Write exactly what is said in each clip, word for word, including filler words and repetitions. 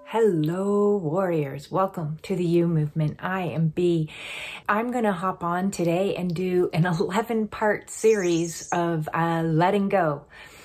Hello, warriors. Welcome to the You Movement. I am B. I'm going to hop on today and do an eleven part series of uh, letting go.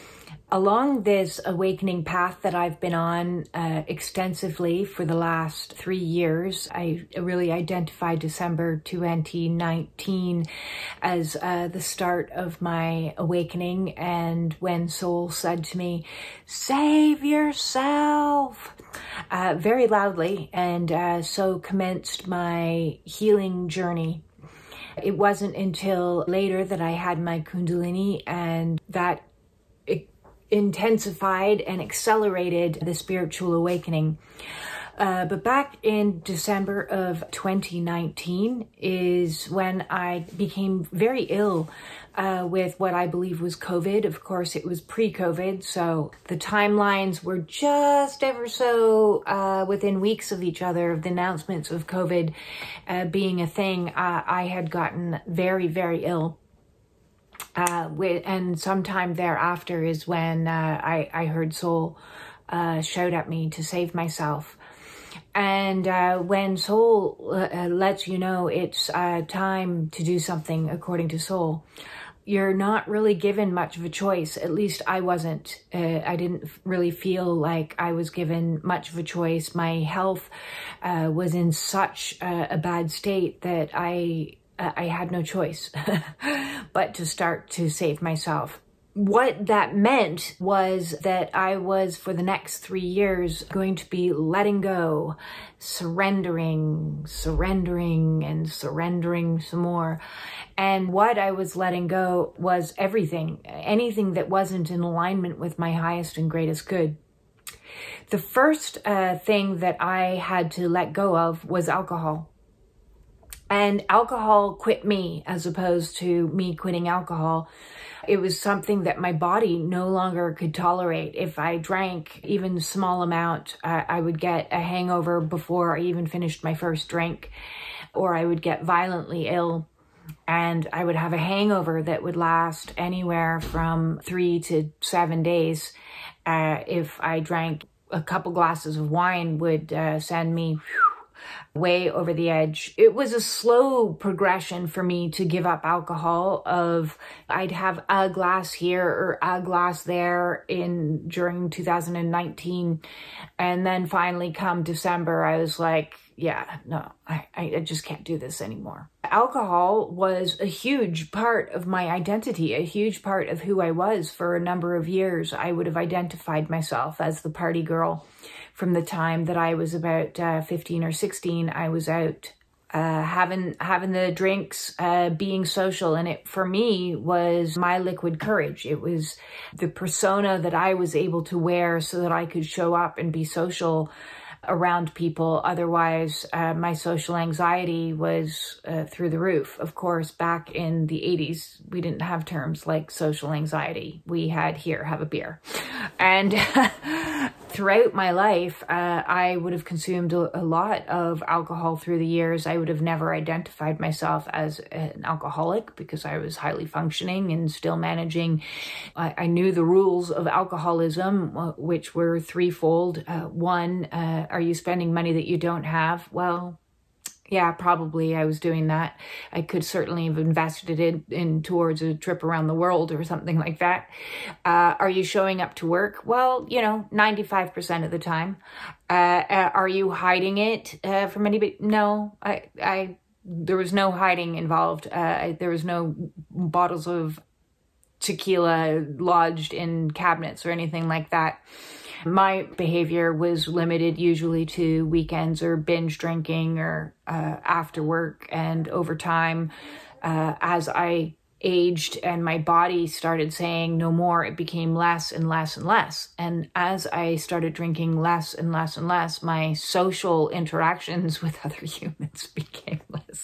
Along this awakening path that I've been on uh, extensively for the last three years, I really identified December twenty nineteen as uh, the start of my awakening, and when Soul said to me, "Save yourself," uh, very loudly, and uh, so commenced my healing journey. It wasn't until later that I had my Kundalini, and that it intensified and accelerated the spiritual awakening. Uh, but back in December of twenty nineteen is when I became very ill uh, with what I believe was COVID. Of course, it was pre-COVID, so the timelines were just ever so uh, within weeks of each other of the announcements of COVID uh, being a thing. Uh, I had gotten very, very ill. Uh, with, and sometime thereafter is when uh, I, I heard Soul uh, shout at me to save myself. And uh, when Soul uh, lets you know it's uh, time to do something according to Soul, you're not really given much of a choice. At least I wasn't. Uh, I didn't really feel like I was given much of a choice. My health uh, was in such a, a bad state that I... I had no choice but to start to save myself. What that meant was that I was, for the next three years, going to be letting go, surrendering, surrendering, and surrendering some more. And what I was letting go was everything, anything that wasn't in alignment with my highest and greatest good. The first uh, thing that I had to let go of was alcohol. And alcohol quit me as opposed to me quitting alcohol. It was something that my body no longer could tolerate. If I drank even a small amount, uh, I would get a hangover before I even finished my first drink, or I would get violently ill. And I would have a hangover that would last anywhere from three to seven days. Uh, if I drank a couple glasses of wine, would uh, send me whew, way over the edge. It was a slow progression for me to give up alcohol. Of I'd have a glass here or a glass there in during two thousand nineteen, and then finally come December, I was like, yeah, no, I, I just can't do this anymore. Alcohol was a huge part of my identity, a huge part of who I was for a number of years. I would have identified myself as the party girl. From the time that I was about uh, fifteen or sixteen, I was out uh, having having the drinks, uh, being social. And it, for me, was my liquid courage. It was the persona that I was able to wear so that I could show up and be social around people. Otherwise, uh, my social anxiety was uh, through the roof. Of course, back in the eighties, we didn't have terms like social anxiety. We had, here, have a beer. And throughout my life, uh, I would have consumed a, a lot of alcohol through the years. I would have never identified myself as an alcoholic because I was highly functioning and still managing. I, I knew the rules of alcoholism, which were threefold. Uh, one, uh, are you spending money that you don't have? Well, yeah, probably I was doing that. I could certainly have invested it in, in towards a trip around the world or something like that. Uh, are you showing up to work? Well, you know, ninety-five percent of the time. Uh, uh, are you hiding it uh, from anybody? No, I, I, there was no hiding involved. Uh, I, there was no bottles of tequila lodged in cabinets or anything like that. My behavior was limited usually to weekends or binge drinking or uh, after work. And over time, uh, as I aged and my body started saying no more, it became less and less and less. And as I started drinking less and less and less, my social interactions with other humans became less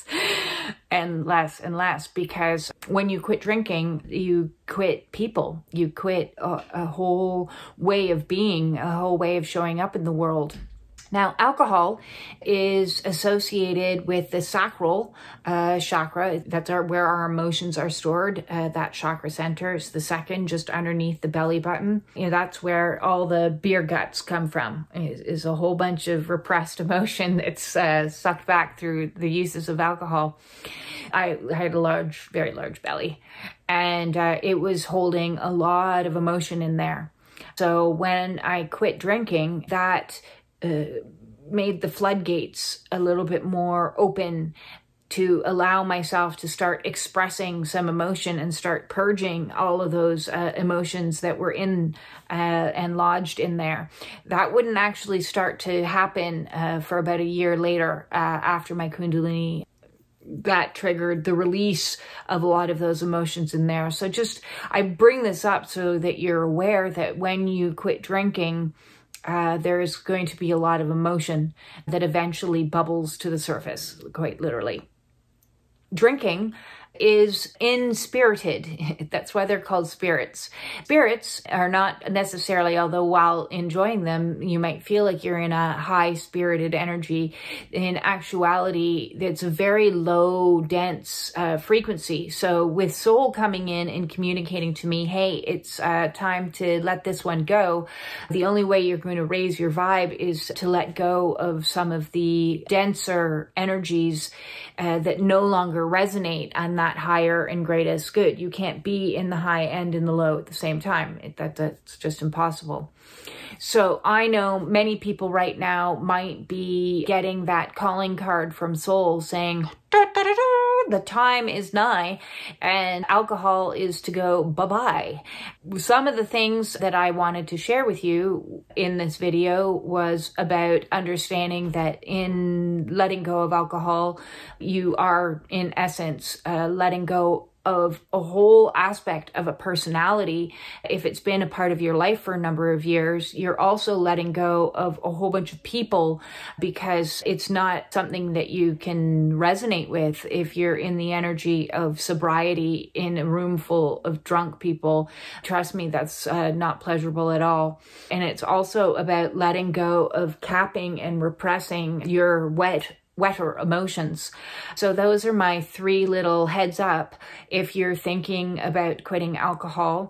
and less and less, because when you quit drinking, you quit people, you quit a, a whole way of being, a whole way of showing up in the world. Now, alcohol is associated with the sacral uh, chakra. That's our, where our emotions are stored. Uh, that chakra center is the second, just underneath the belly button. You know, that's where all the beer guts come from, is, is a whole bunch of repressed emotion that's uh, sucked back through the uses of alcohol. I had a large, very large belly, and uh, it was holding a lot of emotion in there. So when I quit drinking, that Uh, made the floodgates a little bit more open to allow myself to start expressing some emotion and start purging all of those uh, emotions that were in uh, and lodged in there. That wouldn't actually start to happen uh, for about a year later uh, after my Kundalini. That triggered the release of a lot of those emotions in there. So just, I bring this up so that you're aware that when you quit drinking, Uh, there's going to be a lot of emotion that eventually bubbles to the surface, quite literally. Drinking is inspirited. That's why they're called spirits. Spirits are not necessarily, although while enjoying them, you might feel like you're in a high-spirited energy. In actuality, it's a very low, dense uh, frequency. So with soul coming in and communicating to me, hey, it's uh, time to let this one go, the only way you're going to raise your vibe is to let go of some of the denser energies uh, that no longer resonate on that higher and greatest good. You can't be in the high and in the low at the same time. It, that, that's just impossible. So I know many people right now might be getting that calling card from soul saying, da, da, da, da, the time is nigh and alcohol is to go bye-bye. Some of the things that I wanted to share with you in this video was about understanding that in letting go of alcohol, you are in essence uh, letting go of a whole aspect of a personality. If it's been a part of your life for a number of years, you're also letting go of a whole bunch of people because it's not something that you can resonate with if you're in the energy of sobriety in a room full of drunk people. Trust me, that's uh, not pleasurable at all. And it's also about letting go of capping and repressing your wet wetter emotions. So those are my three little heads up if you're thinking about quitting alcohol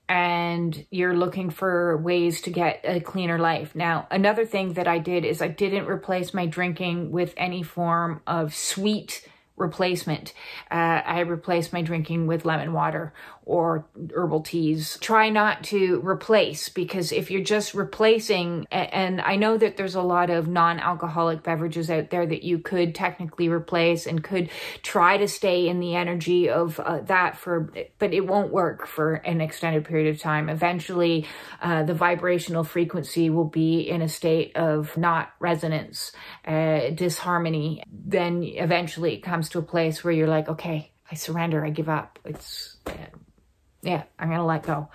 and you're looking for ways to get a cleaner life. Now, another thing that I did is I didn't replace my drinking with any form of sweet replacement. Uh, I replaced my drinking with lemon water or herbal teas. Try not to replace, because if you're just replacing, and I know that there's a lot of non-alcoholic beverages out there that you could technically replace and could try to stay in the energy of uh, that for, but it won't work for an extended period of time. Eventually, uh, the vibrational frequency will be in a state of not resonance, uh, disharmony. Then eventually it comes to a place where you're like, okay, I surrender, I give up. It's, yeah, I'm going to let go.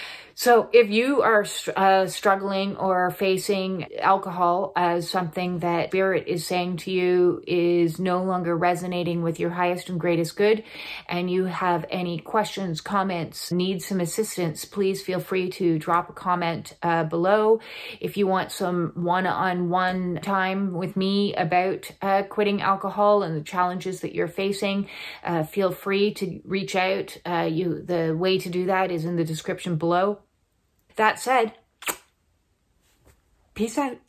So if you are uh, struggling or facing alcohol as something that Spirit is saying to you is no longer resonating with your highest and greatest good, and you have any questions, comments, need some assistance, please feel free to drop a comment uh, below. If you want some one-on-one time with me about uh, quitting alcohol and the challenges that you're facing, uh, feel free to reach out. Uh, you, the way to do that is in the description below. That said, peace out.